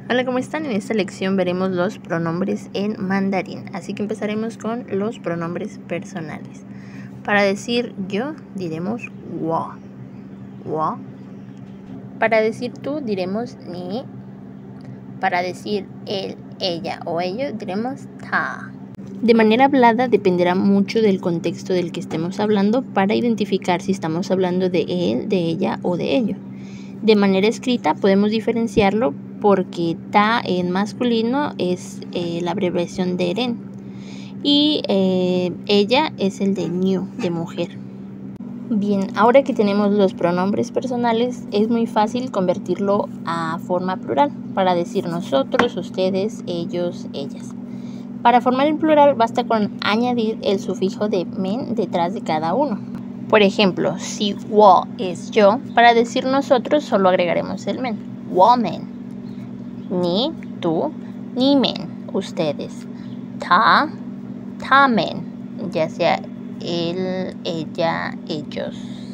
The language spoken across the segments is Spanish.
Hola, ¿cómo están? En esta lección veremos los pronombres en mandarín, así que empezaremos con los pronombres personales. Para decir yo diremos wo, wo. Para decir tú diremos ni. Para decir él, ella o ello diremos ta. De manera hablada dependerá mucho del contexto del que estemos hablando para identificar si estamos hablando de él, de ella o de ello. De manera escrita podemos diferenciarlo porque ta en masculino es la abreviación de eren y ella es el de ñu, de mujer. Bien, ahora que tenemos los pronombres personales es muy fácil convertirlo a forma plural para decir nosotros, ustedes, ellos, ellas. Para formar el plural basta con añadir el sufijo de men detrás de cada uno. Por ejemplo, si wo es yo, para decir nosotros solo agregaremos el men, woman. Ni, tú, ni men, ustedes. Ta, tamen, ya sea él, ella, ellos.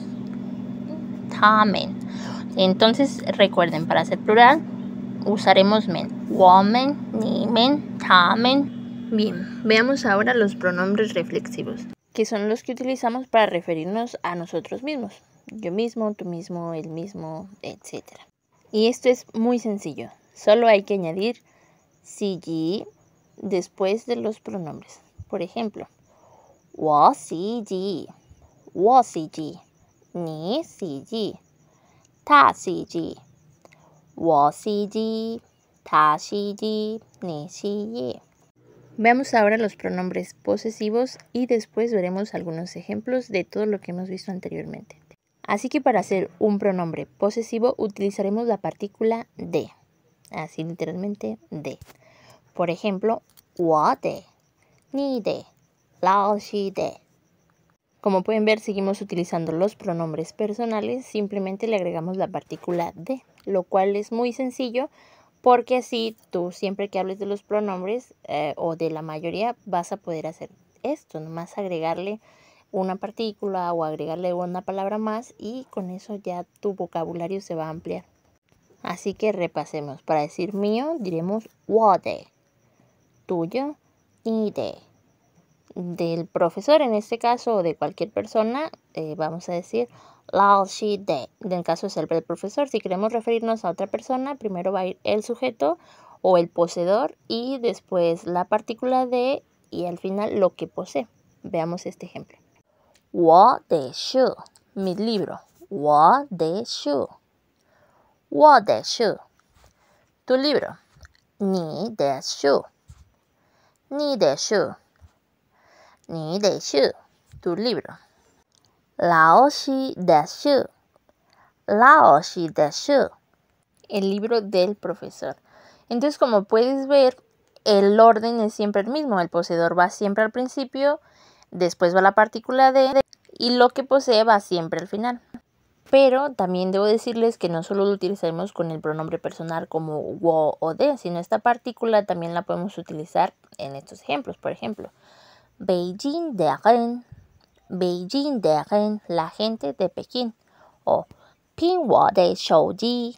Tamen. Entonces recuerden, para hacer plural usaremos men, woman, ni men, tamen. Bien, veamos ahora los pronombres reflexivos, que son los que utilizamos para referirnos a nosotros mismos. Yo mismo, tú mismo, él mismo, etc. Y esto es muy sencillo. Solo hay que añadir si después de los pronombres. Por ejemplo, wo si ji, ni si ji, ta si ji, wo si ji, ta si ji, ni si ji. Veamos ahora los pronombres posesivos y después veremos algunos ejemplos de todo lo que hemos visto anteriormente. Así que para hacer un pronombre posesivo utilizaremos la partícula de, así literalmente de. Por ejemplo, wo de, ni de, lao xi de. Como pueden ver, seguimos utilizando los pronombres personales, simplemente le agregamos la partícula de, lo cual es muy sencillo. Porque así tú siempre que hables de los pronombres o de la mayoría vas a poder hacer esto, nomás agregarle una partícula o agregarle una palabra más y con eso ya tu vocabulario se va a ampliar. Así que repasemos. Para decir mío diremos wo de, tuyo, ni de. Del profesor en este caso o de cualquier persona vamos a decir lao xi de. En el caso es el del profesor. Si queremos referirnos a otra persona, primero va a ir el sujeto o el poseedor y después la partícula de y al final lo que posee. Veamos este ejemplo. wo de shu, mi libro. wo de shu. wo de shu, tu libro. ni de shu. ni de shu. ni de shu, tu libro. lao xi de shu. lao xi de shu, el libro del profesor. Entonces, como puedes ver, el orden es siempre el mismo. El poseedor va siempre al principio, después va la partícula de y lo que posee va siempre al final. Pero también debo decirles que no solo lo utilizaremos con el pronombre personal como wo o de, sino esta partícula también la podemos utilizar en estos ejemplos. Por ejemplo, Beijing de Ren, la gente de Pekín. O Pinwo de Shouji,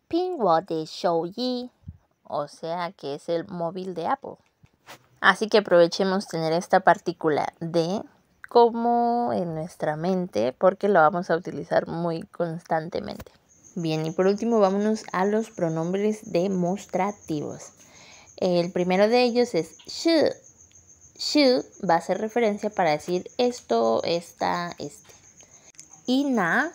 o sea que es el móvil de Apple. Así que aprovechemos tener esta partícula de como en nuestra mente porque lo vamos a utilizar muy constantemente. Bien, y por último vámonos a los pronombres demostrativos. El primero de ellos es shu. Shu va a ser referencia para decir esto, esta, este. Y na,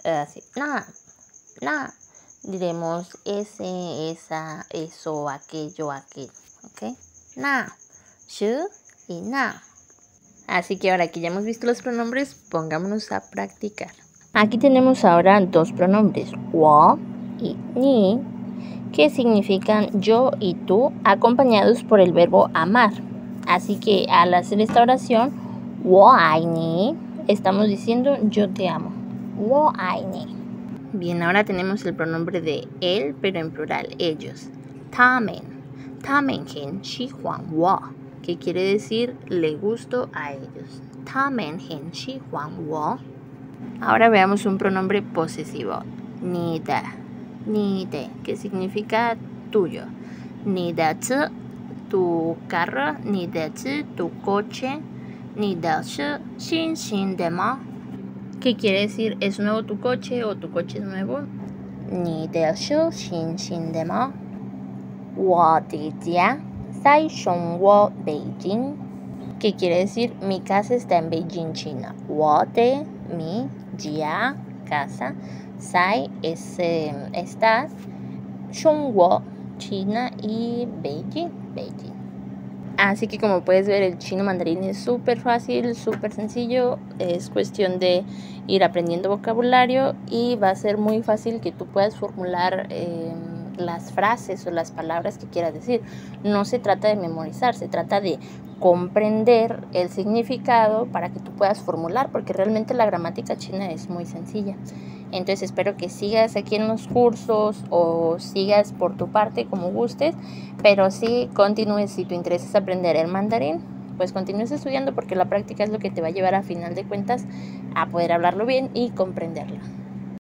na, diremos ese, esa, eso, aquello, aquel. ¿Ok? Na, shu y na. Así que ahora que ya hemos visto los pronombres, pongámonos a practicar. Aquí tenemos ahora dos pronombres, wo y ni, que significan yo y tú, acompañados por el verbo amar. Así que al hacer esta oración, wo ai ni, estamos diciendo yo te amo. wo ai ni. Bien, ahora tenemos el pronombre de él, pero en plural, ellos. Tamen hen shi huang wo, que quiere decir le gusto a ellos. Tamen hen shi huang wo. Ahora veamos un pronombre posesivo. Ni de, que significa tuyo. 你的车 tu carro, 你的车 tu coche, 你的车新新的吗? ¿Qué quiere decir? ¿Es nuevo tu coche o tu coche es nuevo? 你的车新新的吗? 我的家在中国北京 ¿Qué quiere decir? Mi casa está en Beijing, China. 我的 mi jia casa 在 está 中国 China y Beijing. Así que como puedes ver, el chino mandarín es súper fácil, súper sencillo. Es cuestión de ir aprendiendo vocabulario y va a ser muy fácil que tú puedas formular las frases o las palabras que quieras decir. No se trata de memorizar, se trata de comprender el significado para que tú puedas formular, porque realmente la gramática china es muy sencilla. Entonces espero que sigas aquí en los cursos o sigas por tu parte como gustes, pero sí continúes. Si tu interés es aprender el mandarín, pues continúes estudiando, porque la práctica es lo que te va a llevar a final de cuentas a poder hablarlo bien y comprenderlo.